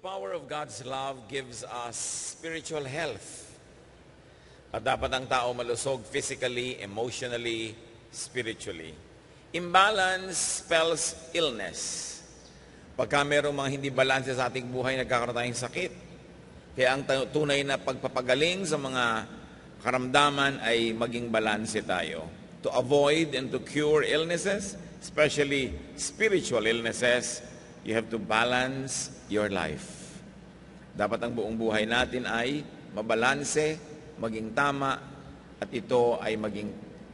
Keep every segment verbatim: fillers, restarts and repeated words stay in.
power of God's love gives us spiritual health. At dapat ang tao malusog physically, emotionally, spiritually. Imbalance spells illness. Pagka mayroong mga hindi balanse sa ating buhay, nagkakaroon tayong sakit. Kaya ang tunay na pagpapagaling sa mga karamdaman ay maging balanse tayo. To avoid and to cure illnesses, especially spiritual illnesses, you have to balance your life. Dapat ang buong buhay natin ay mabalanse, maging tama, at ito ay maging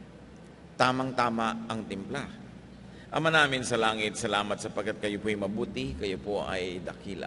tamang-tama ang timpla. Ama namin sa langit, salamat sapagkat kayo po ay mabuti, kayo po ay dakila.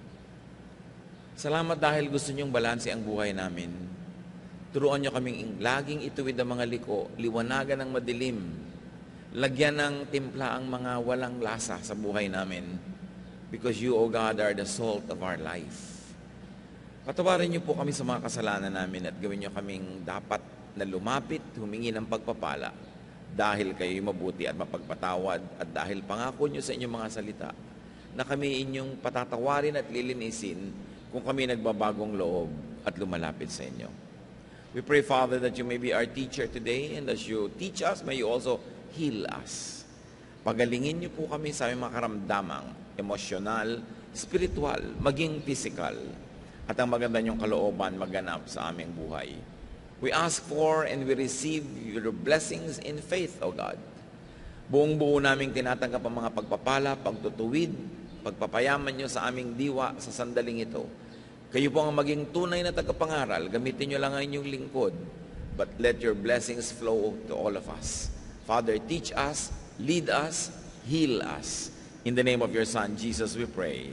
Salamat dahil gusto niyong balanse ang buhay namin. Turuan niyo kaming laging ituwid ang mga liko, liwanagan ng madilim, lagyan ng timpla ang mga walang lasa sa buhay namin. Because you, O God, are the salt of our life. Patawarin niyo po kami sa mga kasalanan namin at gawin niyo kaming dapat na lumapit, humingi ng pagpapala dahil kayo'y mabuti at mapagpatawad at dahil pangako niyo sa inyong mga salita na kami inyong patatawarin at lilinisin kung kami nagbabagong loob at lumalapit sa inyo. We pray, Father, that you may be our teacher today and as you teach us, may you also heal us. Pagalingin niyo po kami sa aming mga karamdamang emosyonal, spiritual, maging physical, at ang maganda niyong kalooban maganap sa aming buhay. We ask for and we receive your blessings in faith, O God. Buong buo naming tinatanggap ang mga pagpapala, pagtutuwid, pagpapayaman niyo sa aming diwa sa sandaling ito. Kayo po ang maging tunay na tagapangaral, gamitin niyo lang ang inyong lingkod, but let your blessings flow to all of us. Father, teach us, lead us, heal us. In the name of your Son, Jesus, we pray.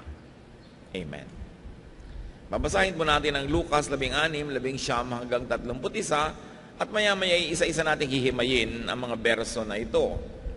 Amen. Babasahin po natin ang Lucas labing anim, labing siyam hanggang tatlumput isa at maya-maya isa-isa nating hihimayin ang mga berso na ito.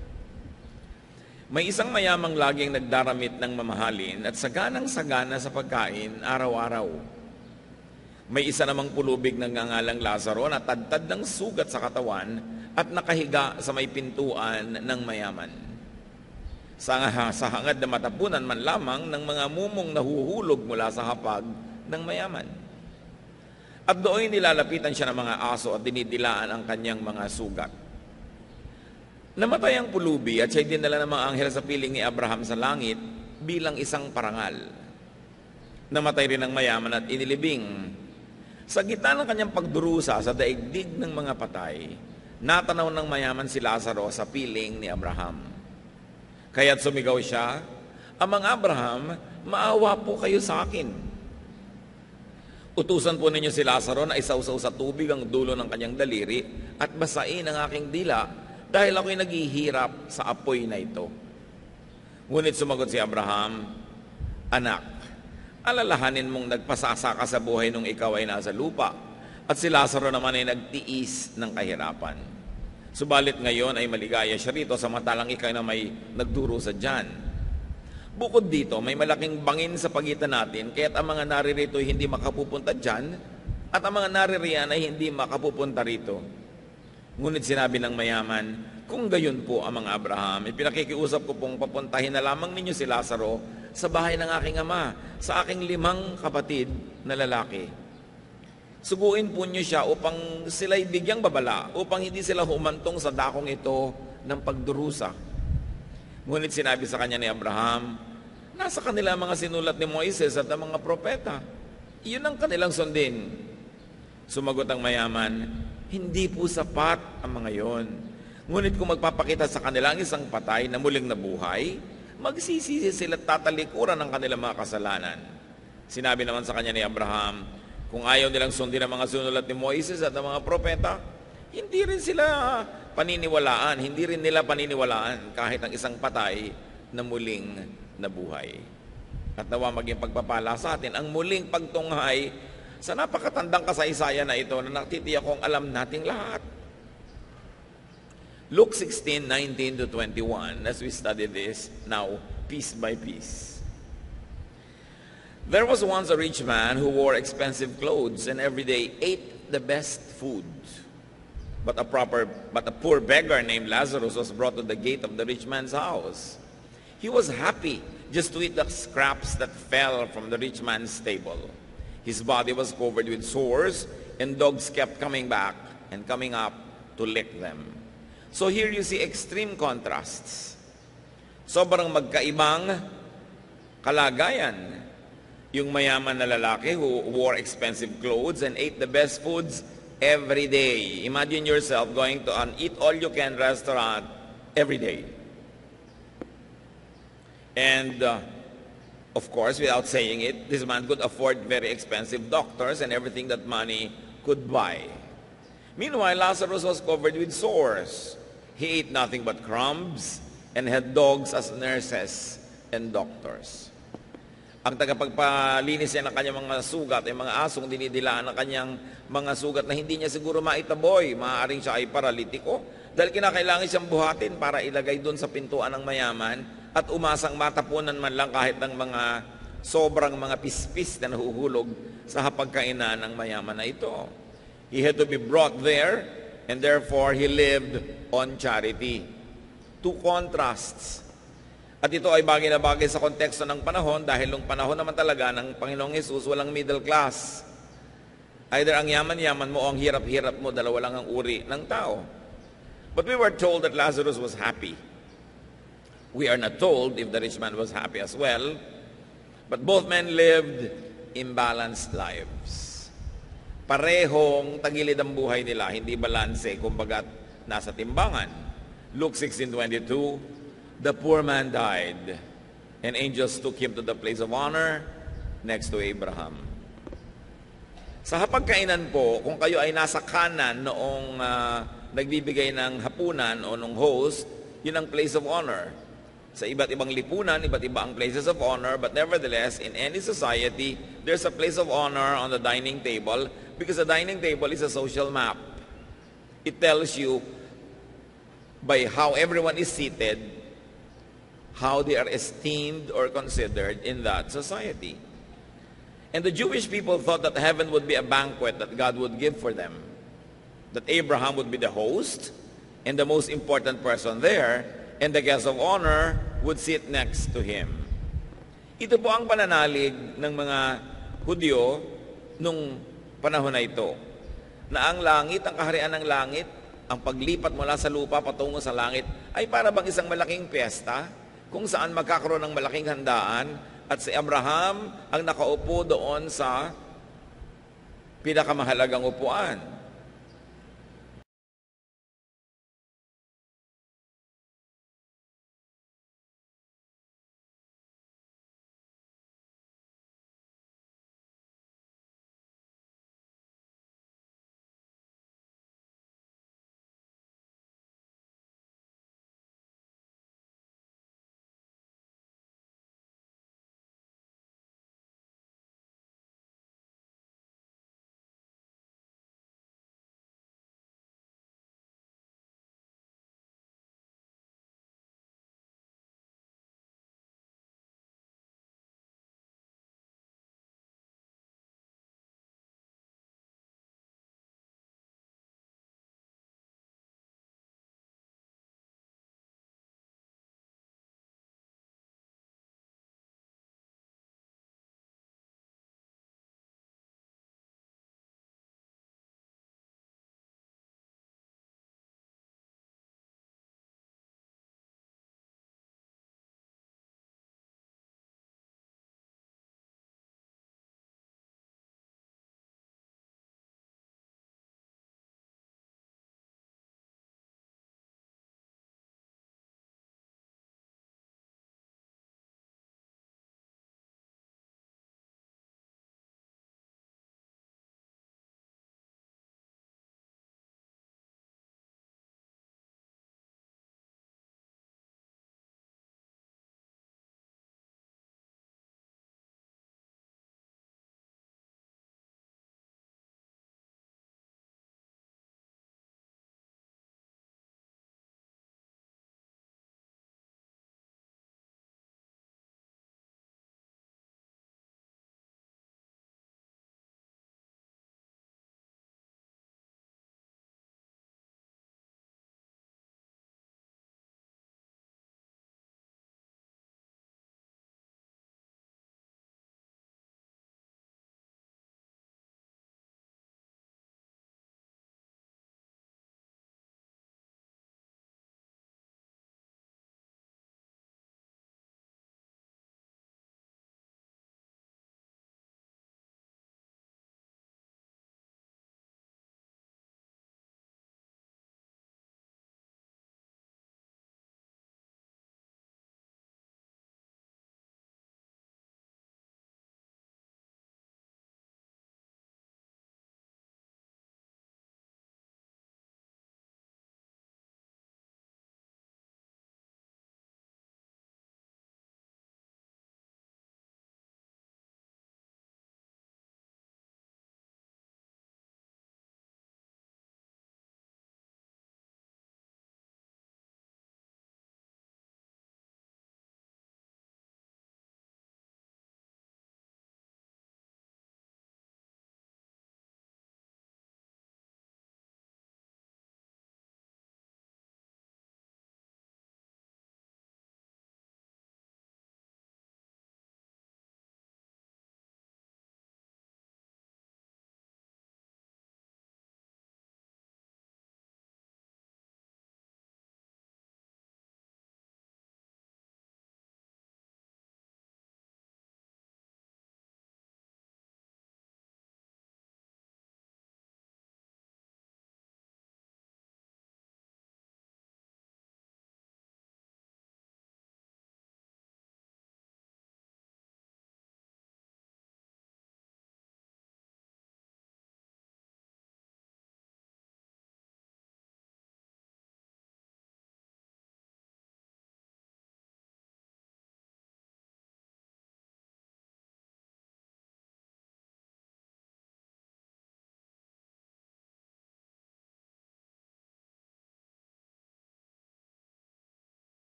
May isang mayamang laging nagdaramit ng mamahalin at saganang-sagana sa pagkain araw-araw. May isa namang pulubig ng ngangalang Lazaro na tadtad ng sugat sa katawan at nakahiga sa may pintuan ng mayaman. Sa, sa hangad na matapunan man lamang ng mga mumong nahuhulog mula sa hapag ng mayaman. At doon nilalapitan siya ng mga aso at dinidilaan ang kanyang mga sugat. Namatay ang pulubi at siya'y dinala ng mga anghel sa piling ni Abraham sa langit bilang isang parangal. Namatay rin ang mayaman at inilibing. Sa gitna ng kanyang pagdurusa sa daigdig ng mga patay, natanaw ng mayaman si Lazaro sa piling ni Abraham. Kaya't sumigaw siya, Amang Abraham, maawa po kayo sa akin. Utusan po ninyo si Lazaro na isawsaw sa tubig ang dulo ng kanyang daliri at basain ang aking dila dahil ako'y naghihirap sa apoy na ito. Ngunit sumagot si Abraham, Anak, alalahanin mong nagpasasa ka sa buhay nung ikaw ay nasa lupa at si Lazaro naman ay nagtiis ng kahirapan. Subalit ngayon ay maligaya siya rito samantalang ikaw na may nagduro sa tiyan. Bukod dito, may malaking bangin sa pagitan natin kaya't ang mga naririto ay hindi makapupunta dyan at ang mga naririyan ay hindi makapupunta rito. Ngunit sinabi ng mayaman, kung gayon po ang mga Abraham, ipinakikiusap ko pong papuntahin na lamang ninyo si Lazaro sa bahay ng aking ama, sa aking limang kapatid na lalaki. Suguin po niyo siya upang sila'y bigyang babala, upang hindi sila humantong sa dakong ito ng pagdurusa. Ngunit sinabi sa kanya ni Abraham, nasa kanila mga sinulat ni Moises at ang mga propeta. Iyon ang kanilang sundin. Sumagot ang mayaman, hindi po sapat ang mga yon. Ngunit kung magpapakita sa kanila ang isang patay na muling nabuhay, magsisisi sila at tatalikuran ng kanilang mga kasalanan. Sinabi naman sa kanya ni Abraham, kung ayaw nilang sundin ang mga sinulat ni Moises at ang mga propeta, hindi rin sila paniniwalaan, hindi rin nila paniniwalaan kahit ang isang patay na muling nabuhay. At nawa maging pagpapala sa atin ang muling pagtunghay sa napakatandang kasaysayan na ito na natitiyak kong alam nating lahat. Luke sixteen, nineteen to twenty-one, as we study this now piece by piece. There was once a rich man who wore expensive clothes and every day ate the best food. But a proper, but a poor beggar named Lazarus was brought to the gate of the rich man's house. He was happy just to eat the scraps that fell from the rich man's table. His body was covered with sores, and dogs kept coming back and coming up to lick them. So here you see extreme contrasts. Sobrang magkaibang kalagayan. Yung mayaman na lalaki who wore expensive clothes and ate the best foods every day. Imagine yourself going to an eat-all-you-can restaurant every day. And, uh, of course, without saying it, this man could afford very expensive doctors and everything that money could buy. Meanwhile, Lazarus was covered with sores. He ate nothing but crumbs and had dogs as nurses and doctors. Ang tagapagpalinis niya ng kanyang mga sugat ay mga asong dinidilaan ng kanyang mga sugat na hindi niya siguro maitaboy. Maaaring siya ay paralitiko dahil kinakailangan siyang buhatin para ilagay doon sa pintuan ng mayaman at umasang matapunan man lang kahit ng mga sobrang mga pispis na nahuhulog sa hapagkainan ng mayaman na ito. He had to be brought there and therefore he lived on charity. Two contrasts. At ito ay bagay na bagay sa konteksto ng panahon dahil nung panahon naman talaga ng Panginoong Hesus walang middle class. Either ang yaman-yaman mo o ang hirap-hirap mo, dalawa lang ang uri ng tao. But we were told that Lazarus was happy. We are not told if the rich man was happy as well, but both men lived imbalanced lives. Parehong tagilid ang buhay nila, hindi balanse, kumbaga nasa timbangan. Luke sixteen twenty-two, the poor man died, and angels took him to the place of honor next to Abraham. Sa hapagkainan po, kung kayo ay nasa kanan noong uh, nagbibigay ng hapunan o nung host, yun ang place of honor. Sa iba't ibang lipunan, iba't iba ang places of honor, but nevertheless, in any society, there's a place of honor on the dining table because the dining table is a social map. It tells you by how everyone is seated, how they are esteemed or considered in that society. And the Jewish people thought that heaven would be a banquet that God would give for them. That Abraham would be the host and the most important person there, and the guest of honor would sit next to him. Ito po ang pananalig ng mga Hudyo nung panahon na ito. Na ang langit, ang kaharian ng langit, ang paglipat mula sa lupa patungo sa langit, ay para bang isang malaking piyesta, kung saan magkakaroon ng malaking handaan at si Abraham ang nakaupo doon sa pinakamahalagang upuan.